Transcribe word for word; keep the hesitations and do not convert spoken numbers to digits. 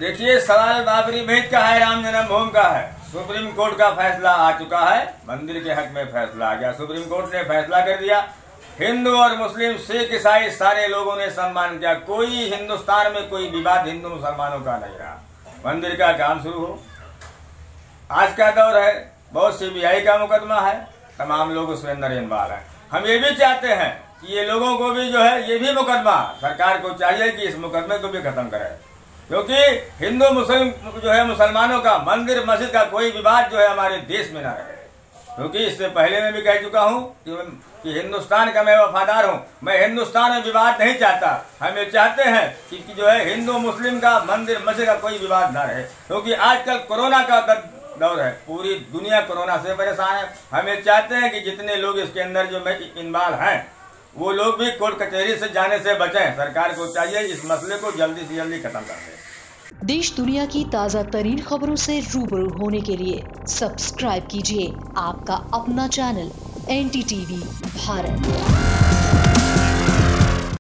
देखिए, सवाल बाबरी मस्जिद का है, राम जन्मभूमि का है। सुप्रीम कोर्ट का फैसला आ चुका है, मंदिर के हक में फैसला आ गया। सुप्रीम कोर्ट ने फैसला कर दिया, हिंदू और मुस्लिम, सिख, ईसाई सारे लोगों ने सम्मान किया। कोई हिंदुस्तान में कोई विवाद हिंदू मुसलमानों का नहीं रहा। मंदिर का काम शुरू हो। आज का दौर है, बहुत सीबीआई का मुकदमा है, तमाम लोग उसमें अंदर इन्वॉल्व है। हम ये भी चाहते हैं कि ये लोगों को भी जो है, ये भी मुकदमा सरकार को चाहिए कि इस मुकदमे को भी खत्म करे, क्योंकि हिंदू मुस्लिम जो है, मुसलमानों का मंदिर मस्जिद का कोई विवाद जो है हमारे देश में ना रहे। क्योंकि इससे पहले मैं भी कह चुका हूँ कि, कि हिंदुस्तान का मैं वफादार हूँ। मैं हिंदुस्तान में विवाद नहीं चाहता। हम ये चाहते हैं कि, कि जो है हिंदू मुस्लिम का मंदिर मस्जिद का कोई विवाद ना रहे, क्योंकि आजकल कोरोना का दौर है, पूरी दुनिया कोरोना से परेशान है। हम ये चाहते हैं कि जितने लोग इसके अंदर जो इन्वॉल्व हैं वो लोग भी कोर्ट कचहरी से जाने से बचें। सरकार को चाहिए इस मसले को जल्दी से जल्दी खत्म कर दे। देश दुनिया की ताज़ा तरीन खबरों से रूबरू होने के लिए सब्सक्राइब कीजिए आपका अपना channel N D T V Bharat.